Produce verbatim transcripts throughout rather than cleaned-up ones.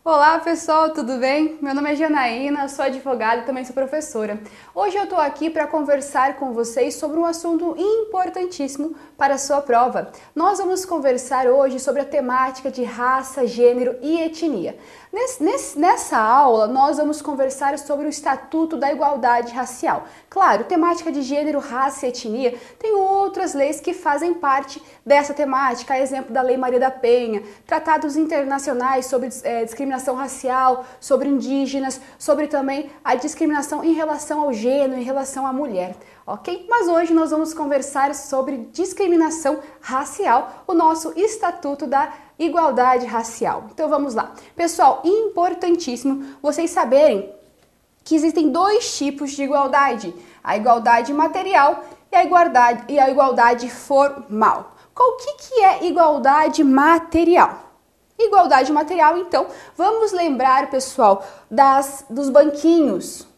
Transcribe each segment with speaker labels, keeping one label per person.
Speaker 1: Olá pessoal, tudo bem? Meu nome é Janaína, sou advogada e também sou professora. Hoje eu estou aqui para conversar com vocês sobre um assunto importantíssimo para a sua prova. Nós vamos conversar hoje sobre a temática de raça, gênero e etnia. Nesse, nessa aula, nós vamos conversar sobre o Estatuto da Igualdade Racial. Claro, temática de gênero, raça e etnia, tem outras leis que fazem parte dessa temática, a exemplo da Lei Maria da Penha, tratados internacionais sobre é, discriminação racial, sobre indígenas, sobre também a discriminação em relação ao gênero, em relação à mulher, ok? Mas hoje nós vamos conversar sobre discriminação racial, o nosso Estatuto da Igualdade Racial. Então vamos lá. Pessoal, importantíssimo vocês saberem que existem dois tipos de igualdade, a igualdade material e a igualdade, e a igualdade formal. Qual que, que é igualdade material? Igualdade material, então, vamos lembrar, pessoal, das, dos banquinhos.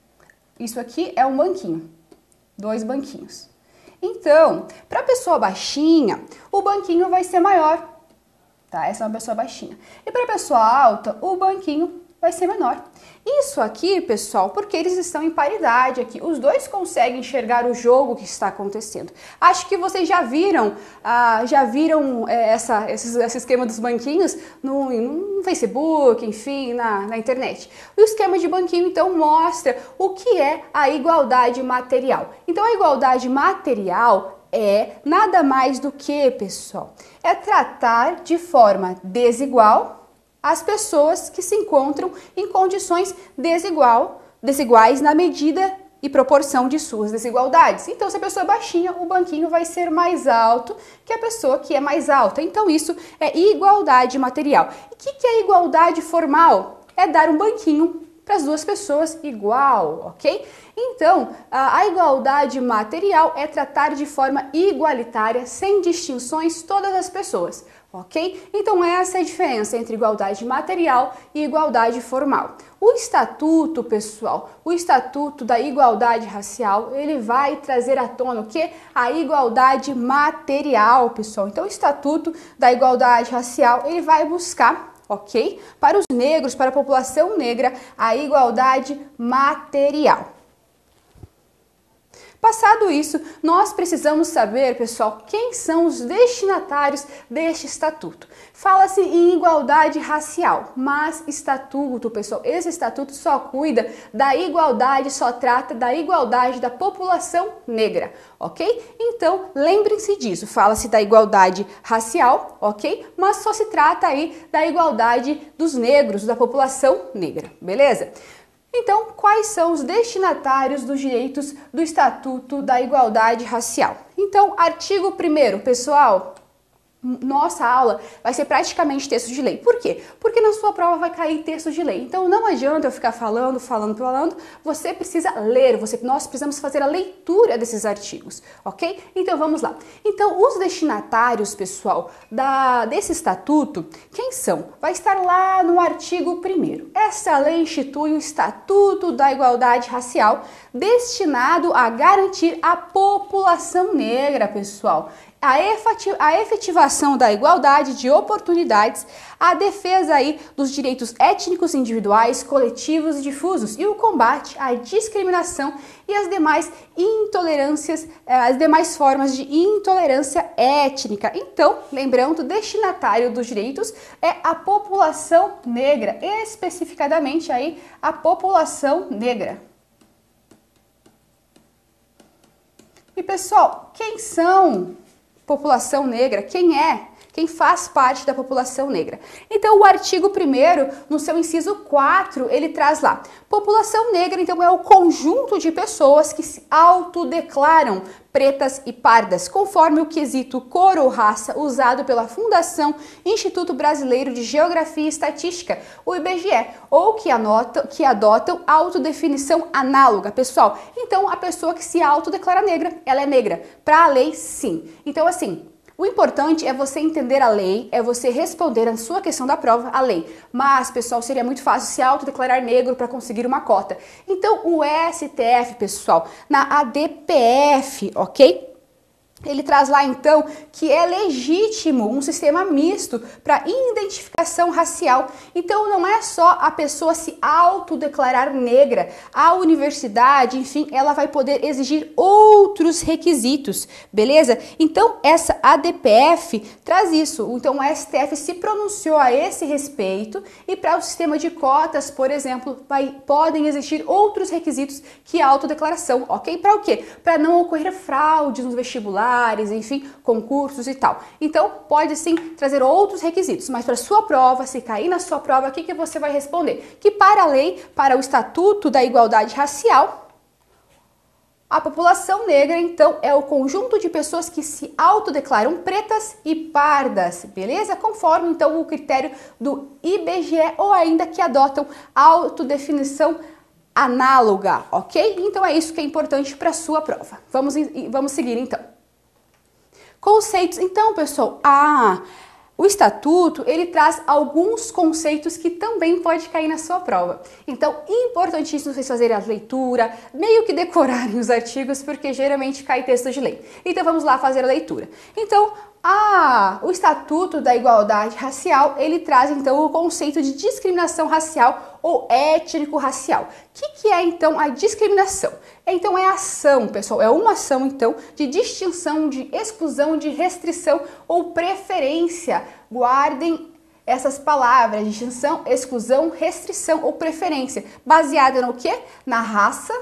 Speaker 1: Isso aqui é um banquinho, dois banquinhos. Então, para a pessoa baixinha, o banquinho vai ser maior, tá? Essa é uma pessoa baixinha. E para a pessoa alta, o banquinho vai ser menor. Isso aqui, pessoal, porque eles estão em paridade aqui. Os dois conseguem enxergar o jogo que está acontecendo. Acho que vocês já viram, ah, já viram é, essa, esse, esse esquema dos banquinhos no, no Facebook, enfim, na, na internet. O esquema de banquinho, então, mostra o que é a igualdade material. Então, a igualdade material é nada mais do que, pessoal, é tratar de forma desigual as pessoas que se encontram em condições desigual, desiguais na medida e proporção de suas desigualdades. Então, se a pessoa é baixinha, o banquinho vai ser mais alto que a pessoa que é mais alta. Então, isso é igualdade material. E o que, que é igualdade formal? É dar um banquinho para as duas pessoas igual, ok? Então, a igualdade material é tratar de forma igualitária, sem distinções, todas as pessoas, ok? Então, essa é a diferença entre igualdade material e igualdade formal. O Estatuto, pessoal, o Estatuto da Igualdade Racial, ele vai trazer à tona o quê? A igualdade material, pessoal. Então, o Estatuto da Igualdade Racial, ele vai buscar, ok? Para os negros, para a população negra, a igualdade material. Passado isso, nós precisamos saber, pessoal, quem são os destinatários deste estatuto. Fala-se em igualdade racial, mas estatuto, pessoal, esse estatuto só cuida da igualdade, só trata da igualdade da população negra, ok? Então, lembrem-se disso, fala-se da igualdade racial, ok? Mas só se trata aí da igualdade dos negros, da população negra, beleza? Então, quais são os destinatários dos direitos do Estatuto da Igualdade Racial? Então, artigo primeiro, pessoal, nossa aula vai ser praticamente texto de lei. Por quê? Porque na sua prova vai cair texto de lei. Então, não adianta eu ficar falando, falando, falando. Você precisa ler, você, nós precisamos fazer a leitura desses artigos, ok? Então, vamos lá. Então, os destinatários, pessoal, da, desse estatuto, quem são? Vai estar lá no artigo primeiro. Essa lei institui o Estatuto da Igualdade Racial, destinado a garantir a população negra, pessoal, a efetivação da igualdade de oportunidades, a defesa aí dos direitos étnicos individuais, coletivos e difusos e o combate à discriminação e as demais intolerâncias, as demais formas de intolerância étnica. Então, lembrando, o destinatário dos direitos é a população negra, especificadamente aí a população negra. E pessoal, quem são população negra? Quem é? Quem faz parte da população negra? Então, o artigo primeiro, no seu inciso quatro, ele traz lá: população negra, então, é o conjunto de pessoas que se autodeclaram pretas e pardas, conforme o quesito cor ou raça usado pela Fundação Instituto Brasileiro de Geografia e Estatística, o I B G E, ou que, anota, que adotam autodefinição análoga, pessoal. Então, a pessoa que se autodeclara negra, ela é negra. Para a lei, sim. Então, assim, o importante é você entender a lei, é você responder a sua questão da prova, a lei. Mas, pessoal, seria muito fácil se autodeclarar negro para conseguir uma cota. Então, o S T F, pessoal, na A D P F, ok? Ele traz lá então que é legítimo um sistema misto para identificação racial. Então não é só a pessoa se autodeclarar negra, a universidade, enfim, ela vai poder exigir outros requisitos, beleza? Então essa A D P F traz isso. Então o S T F se pronunciou a esse respeito e para o sistema de cotas, por exemplo, vai, podem existir outros requisitos que a autodeclaração, ok? Para o quê? Para não ocorrer fraudes nos vestibulares, enfim, concursos e tal. Então, pode sim trazer outros requisitos, mas para sua prova, se cair na sua prova, o que, que você vai responder? Que para a lei, para o Estatuto da Igualdade Racial, a população negra, então, é o conjunto de pessoas que se autodeclaram pretas e pardas, beleza? Conforme, então, o critério do I B G E ou ainda que adotam autodefinição análoga, ok? Então, é isso que é importante para a sua prova. Vamos, vamos seguir, então. Conceitos. Então, pessoal, ah, o estatuto, ele traz alguns conceitos que também pode cair na sua prova. Então, importantíssimo vocês fazerem a leitura, meio que decorarem os artigos, porque geralmente cai texto de lei. Então, vamos lá fazer a leitura. Então, ah, o Estatuto da Igualdade Racial, ele traz então o conceito de discriminação racial ou étnico-racial. O que, que é então a discriminação? Então é ação, pessoal, é uma ação então de distinção, de exclusão, de restrição ou preferência. Guardem essas palavras, distinção, exclusão, restrição ou preferência, baseada no quê? Na raça,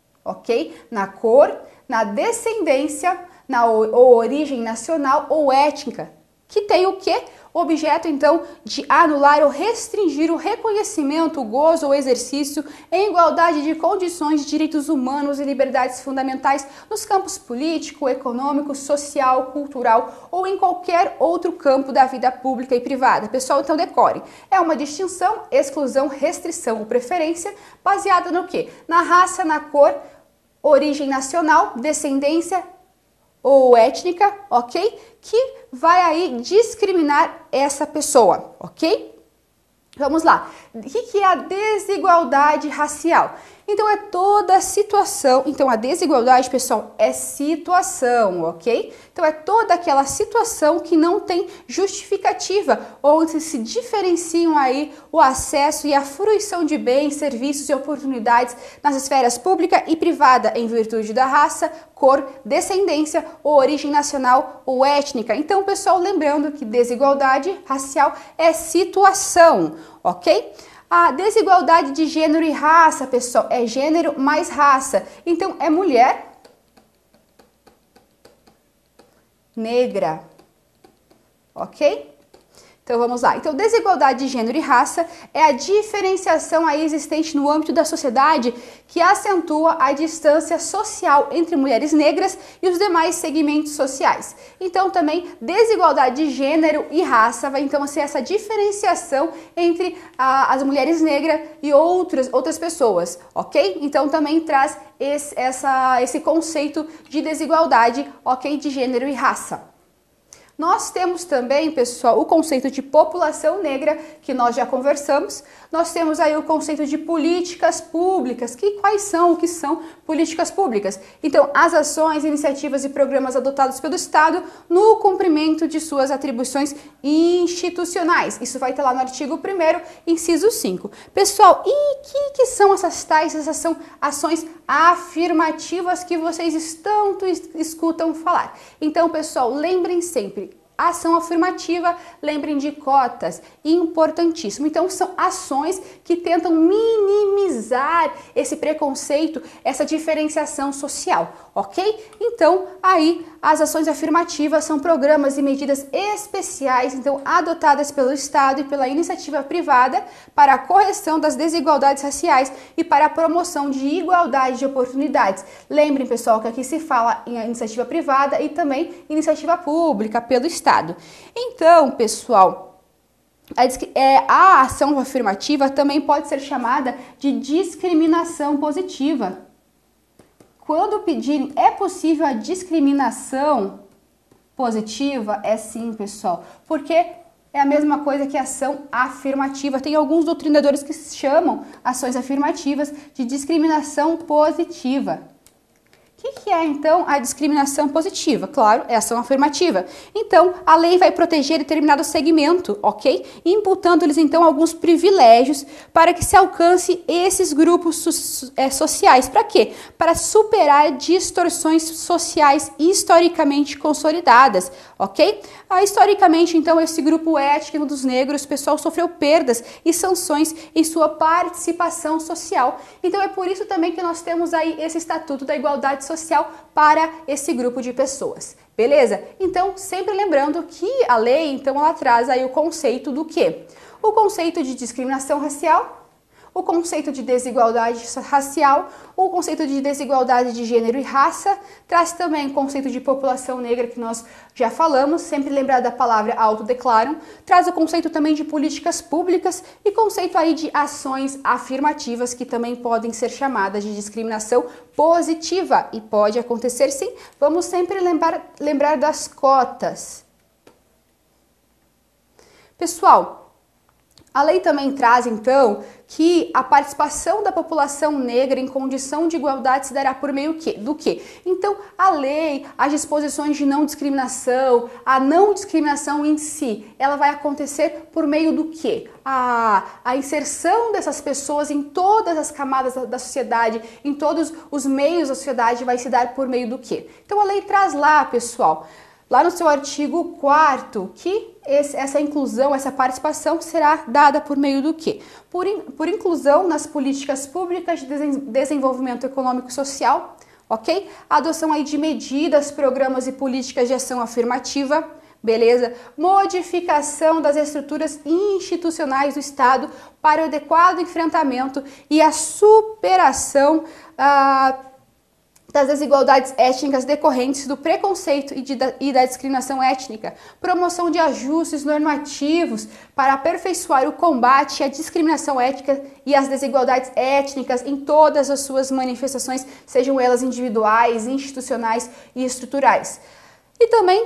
Speaker 1: ok? Na cor, na descendência, na ou origem nacional ou étnica, que tem o quê? Objeto, então, de anular ou restringir o reconhecimento, o gozo ou exercício em igualdade de condições de direitos humanos e liberdades fundamentais nos campos político, econômico, social, cultural ou em qualquer outro campo da vida pública e privada. Pessoal, então decore. É uma distinção, exclusão, restrição ou preferência baseada no quê? Na raça, na cor, origem nacional, descendência ou étnica, ok? Que vai aí discriminar essa pessoa, ok? Vamos lá. O que é a desigualdade racial? Então, é toda a situação. Então, a desigualdade, pessoal, é situação, ok? Então, é toda aquela situação que não tem justificativa, onde se diferenciam aí o acesso e a fruição de bens, serviços e oportunidades nas esferas pública e privada, em virtude da raça, cor, descendência ou origem nacional ou étnica. Então, pessoal, lembrando que desigualdade racial é situação, ok? A desigualdade de gênero e raça, pessoal, é gênero mais raça. Então, é mulher negra, ok? Então, vamos lá. Então, desigualdade de gênero e raça é a diferenciação aí existente no âmbito da sociedade que acentua a distância social entre mulheres negras e os demais segmentos sociais. Então, também, desigualdade de gênero e raça vai, então, ser essa diferenciação entre ah, as mulheres negras e outras, outras pessoas, ok? Então, também traz esse, essa, esse conceito de desigualdade, ok? De gênero e raça. Nós temos também, pessoal, o conceito de população negra, que nós já conversamos. Nós temos aí o conceito de políticas públicas. Que quais são, o que são políticas públicas? Então, as ações, iniciativas e programas adotados pelo Estado no cumprimento de suas atribuições institucionais. Isso vai estar lá no artigo primeiro, inciso cinco. Pessoal, e o que, que são essas tais, essas são ações afirmativas que vocês tanto escutam falar? Então, pessoal, lembrem sempre, ação afirmativa, lembrem de cotas, importantíssimo. Então, são ações que tentam minimizar esse preconceito, essa diferenciação social, ok? Então, aí, as ações afirmativas são programas e medidas especiais, então, adotadas pelo Estado e pela iniciativa privada para a correção das desigualdades raciais e para a promoção de igualdade de oportunidades. Lembrem, pessoal, que aqui se fala em iniciativa privada e também iniciativa pública pelo Estado. Então, pessoal, a ação afirmativa também pode ser chamada de discriminação positiva. Quando pedirem, é possível a discriminação positiva? É sim, pessoal, porque é a mesma coisa que ação afirmativa. Tem alguns doutrinadores que chamam ações afirmativas de discriminação positiva. O que, que é, então, a discriminação positiva? Claro, é ação afirmativa. Então, a lei vai proteger determinado segmento, ok? Imputando-lhes, então, alguns privilégios para que se alcance esses grupos so é, sociais. Para quê? Para superar distorções sociais historicamente consolidadas, ok? Ah, historicamente, então, esse grupo étnico dos negros, o pessoal sofreu perdas e sanções em sua participação social. Então, é por isso também que nós temos aí esse Estatuto da Igualdade Social para esse grupo de pessoas, beleza? Então, sempre lembrando que a lei, então, ela traz aí o conceito do quê? O conceito de discriminação racial, o conceito de desigualdade racial, o conceito de desigualdade de gênero e raça, traz também o conceito de população negra, que nós já falamos, sempre lembrar da palavra autodeclaram, traz o conceito também de políticas públicas e conceito aí de ações afirmativas, que também podem ser chamadas de discriminação positiva, e pode acontecer sim. Vamos sempre lembrar, lembrar das cotas. Pessoal, a lei também traz, então, que a participação da população negra em condição de igualdade se dará por meio do quê? Então, a lei, as disposições de não discriminação, a não discriminação em si, ela vai acontecer por meio do quê? A, a inserção dessas pessoas em todas as camadas da, da sociedade, em todos os meios da sociedade, vai se dar por meio do quê? Então, a lei traz lá, pessoal, lá no seu artigo quarto, que esse, essa inclusão, essa participação será dada por meio do quê? Por, in, por inclusão nas políticas públicas de desenvolvimento econômico e social, ok? A adoção aí de medidas, programas e políticas de ação afirmativa, beleza? Modificação das estruturas institucionais do Estado para o adequado enfrentamento e a superação ah, das desigualdades étnicas decorrentes do preconceito e, de, da, e da discriminação étnica, promoção de ajustes normativos para aperfeiçoar o combate à discriminação étnica e às desigualdades étnicas em todas as suas manifestações, sejam elas individuais, institucionais e estruturais. E também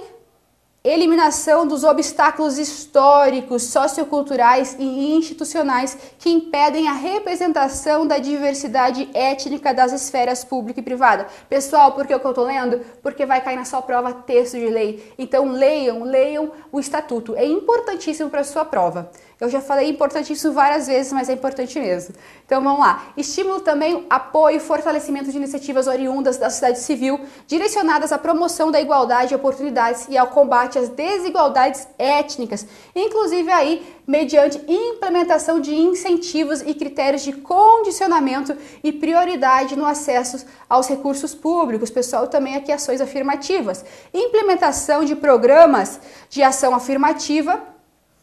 Speaker 1: eliminação dos obstáculos históricos, socioculturais e institucionais que impedem a representação da diversidade étnica das esferas pública e privada. Pessoal, por que eu estou lendo? Porque vai cair na sua prova texto de lei. Então leiam, leiam o estatuto. É importantíssimo para a sua prova. Eu já falei importantíssimo várias vezes, mas é importante mesmo. Então vamos lá. Estímulo também, apoio e fortalecimento de iniciativas oriundas da sociedade civil, direcionadas à promoção da igualdade de oportunidades e ao combate às desigualdades étnicas, inclusive aí mediante implementação de incentivos e critérios de condicionamento e prioridade no acesso aos recursos públicos. Pessoal, também aqui ações afirmativas. Implementação de programas de ação afirmativa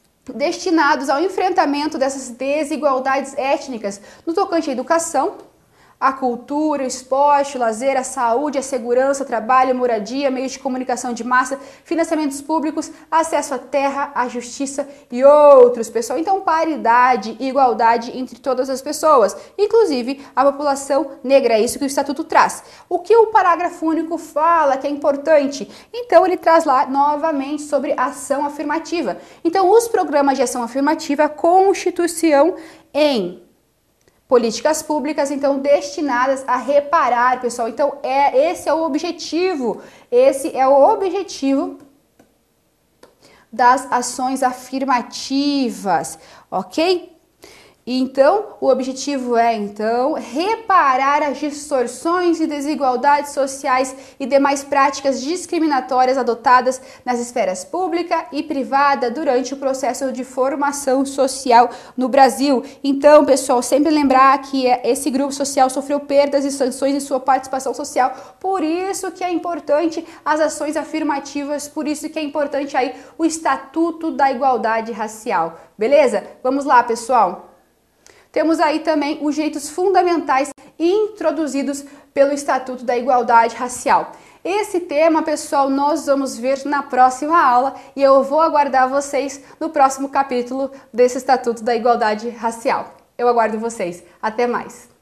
Speaker 1: destinados ao enfrentamento dessas desigualdades étnicas no tocante à educação, à cultura, esporte, o lazer, a saúde, a segurança, trabalho, moradia, meios de comunicação de massa, financiamentos públicos, acesso à terra, à justiça e outros, pessoal. Então, paridade e igualdade entre todas as pessoas, inclusive a população negra, é isso que o Estatuto traz. O que o parágrafo único fala que é importante? Então, ele traz lá novamente sobre ação afirmativa. Então, os programas de ação afirmativa constituição em políticas públicas, então, destinadas a reparar, pessoal. Então, é, esse é o objetivo, esse é o objetivo das ações afirmativas, ok? Então, o objetivo é, então, reparar as distorções e desigualdades sociais e demais práticas discriminatórias adotadas nas esferas pública e privada durante o processo de formação social no Brasil. Então, pessoal, sempre lembrar que esse grupo social sofreu perdas e sanções em sua participação social, por isso que é importante as ações afirmativas, por isso que é importante aí o Estatuto da Igualdade Racial, beleza? Vamos lá, pessoal! Temos aí também os direitos fundamentais introduzidos pelo Estatuto da Igualdade Racial. Esse tema, pessoal, nós vamos ver na próxima aula e eu vou aguardar vocês no próximo capítulo desse Estatuto da Igualdade Racial. Eu aguardo vocês. Até mais!